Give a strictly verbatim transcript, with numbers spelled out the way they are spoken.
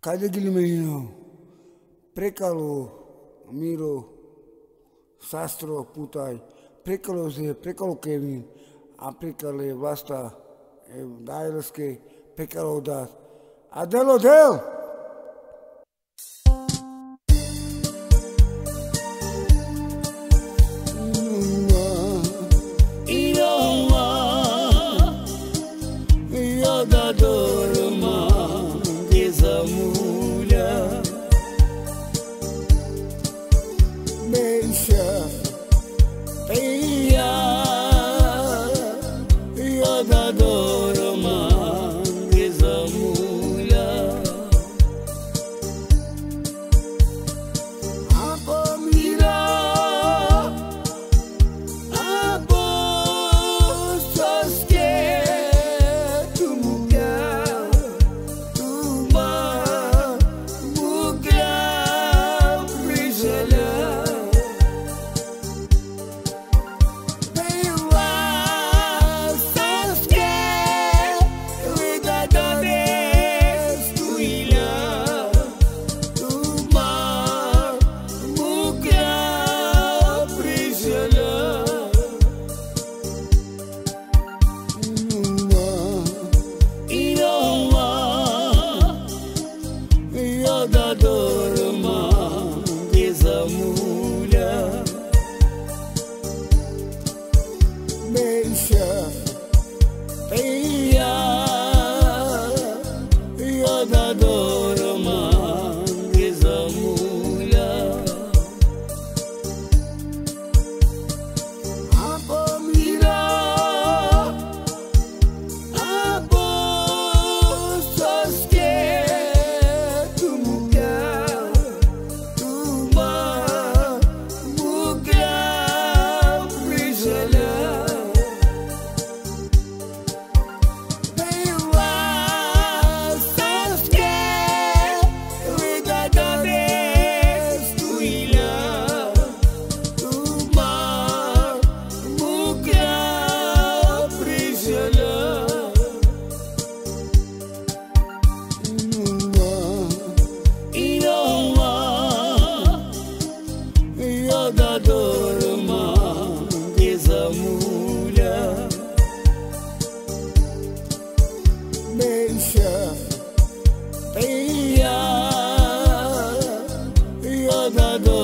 Cadê Guilherme? Prekalo, Miro, Sastro, Putai, Prekalo se, Prekalo Kevin, a Prekale, Vasta, Daileske, Prekalo Dat. Adelo Del! Da dorma dizamulha Meisha Eia Eu da dorma dizamulha Apo mira Apo soske da dorma dizamulha Meisha Eia Eu da dorma dizamulha Apo mira Apo soske da dorma dizamulha Meisha Eia Eu da dorma